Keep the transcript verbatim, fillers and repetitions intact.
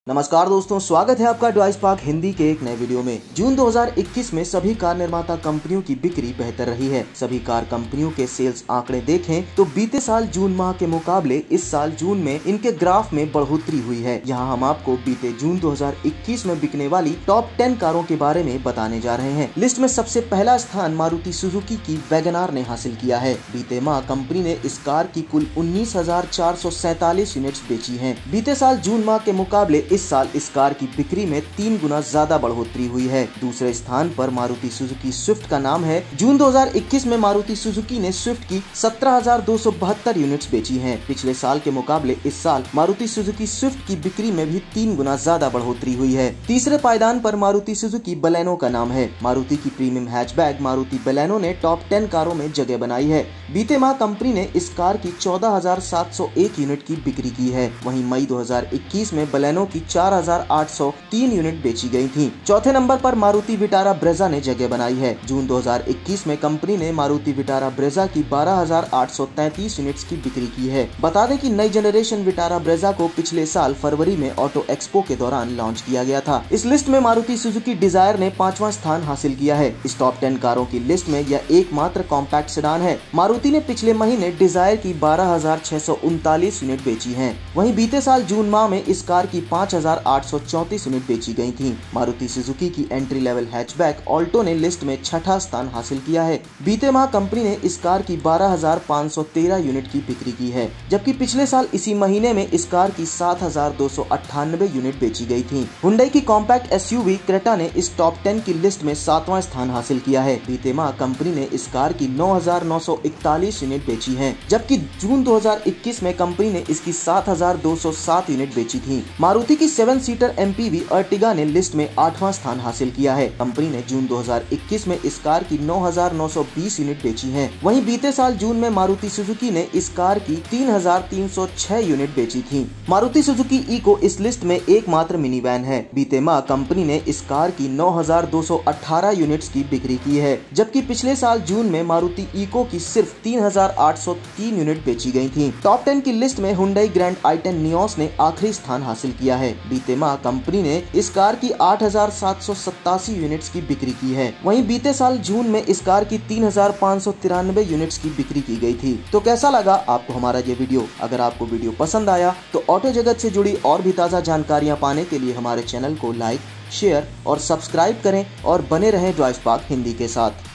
नमस्कार दोस्तों, स्वागत है आपका ड्वाइस पार्क हिंदी के एक नए वीडियो में। जून दो हज़ार इक्कीस में सभी कार निर्माता कंपनियों की बिक्री बेहतर रही है। सभी कार कंपनियों के सेल्स आंकड़े देखें तो बीते साल जून माह के मुकाबले इस साल जून में इनके ग्राफ में बढ़ोतरी हुई है। यहाँ हम आपको बीते जून दो हज़ार इक्कीस में बिकने वाली टॉप टेन कारों के बारे में बताने जा रहे हैं। लिस्ट में सबसे पहला स्थान मारुति सुजुकी की वैगनार ने हासिल किया है। बीते माह कंपनी ने इस कार की कुल उन्नीस हजार चार सौ सैतालीस यूनिट्स बेची है। बीते साल जून माह के मुकाबले इस साल इस कार की बिक्री में तीन गुना ज्यादा बढ़ोतरी हुई है। दूसरे स्थान पर मारुति सुजुकी स्विफ्ट का नाम है। जून दो हज़ार इक्कीस में मारुति सुजुकी ने स्विफ्ट की सत्रह हजार दो सौ बहत्तर यूनिट्स बेची हैं। पिछले साल के मुकाबले इस साल मारुति सुजुकी स्विफ्ट की बिक्री में भी तीन गुना ज्यादा बढ़ोतरी हुई है। तीसरे पायदान पर मारुति सुजुकी बलेनो का नाम है। मारुति की प्रीमियम हैचबैक मारुति बलेनो ने टॉप टेन कारों में जगह बनाई है। बीते माह कंपनी ने इस कार की चौदह हजार सात सौ एक यूनिट की बिक्री की है। वहीं मई दो हज़ार इक्कीस में बलेनो की चार हजार आठ सौ तीन यूनिट बेची गई थी। चौथे नंबर पर मारुति विटारा ब्रेजा ने जगह बनाई है। जून दो हज़ार इक्कीस में कंपनी ने मारुति विटारा ब्रेजा की बारह हजार आठ सौ तैंतीस यूनिट्स की बिक्री की है। बता दें कि नई जनरेशन विटारा ब्रेजा को पिछले साल फरवरी में ऑटो एक्सपो के दौरान लॉन्च किया गया था। इस लिस्ट में मारुति सुजुकी डिजायर ने पांचवा स्थान हासिल किया है। इस टॉप टेन कारों की लिस्ट में यह एकमात्र कॉम्पैक्ट सेडान है। मारुति ने पिछले महीने डिजायर की बारह हजार छह सौ उनतालीस यूनिट बेची है। वहीं बीते साल जून माह में इस कार की पाँच हजार आठ सौ चौंतीस यूनिट बेची गई थी। मारुति सुजुकी की एंट्री लेवल हैचबैक ऑल्टो ने लिस्ट में छठा स्थान हासिल किया है। बीते माह कंपनी ने इस कार की बारह हजार पाँच सौ तेरह यूनिट की बिक्री की है, जबकि पिछले साल इसी महीने में इस कार की सात हजार दो सौ अट्ठानबे यूनिट बेची गई थी। हुंडई की कॉम्पैक्ट एसयूवी क्रेटा ने इस टॉप टेन की लिस्ट में सातवां स्थान हासिल किया है। बीते माह कंपनी ने इस कार की नौ हजार नौ सौ इकतालीस यूनिट बेची है, जबकि जून दो हज़ार इक्कीस में कंपनी ने इसकी सात हजार दो सौ सात यूनिट बेची थी। मारुति की सेवन सीटर एमपीवी अर्टिगा ने लिस्ट में आठवां स्थान हासिल किया है। कंपनी ने जून दो हज़ार इक्कीस में इस कार की नौ हजार नौ सौ बीस यूनिट बेची है। वहीं बीते साल जून में मारुति सुजुकी ने इस कार की तीन हजार तीन सौ छह यूनिट बेची थी। मारुति सुजुकी इको इस लिस्ट में एकमात्र मिनी वैन है। बीते माह कंपनी ने इस कार की नौ हजार दो सौ अठारह यूनिट्स की बिक्री की है, जबकि पिछले साल जून में मारुति इको की सिर्फ तीन हजार आठ सौ तीन यूनिट बेची गई थी। टॉप टेन की लिस्ट में Hyundai Grand i ten Nios ने आखिरी स्थान हासिल किया है। बीते माह कंपनी ने इस कार की आठ हजार सात सौ सत्तासी यूनिट्स की बिक्री की है। वहीं बीते साल जून में इस कार की तीन हजार पाँच सौ तिरानवे यूनिट्स की बिक्री की गई थी। तो कैसा लगा आपको हमारा ये वीडियो? अगर आपको वीडियो पसंद आया तो ऑटो जगत से जुड़ी और भी ताज़ा जानकारियां पाने के लिए हमारे चैनल को लाइक, शेयर और सब्सक्राइब करें और बने रहें ड्वाइस पार्क हिंदी के साथ।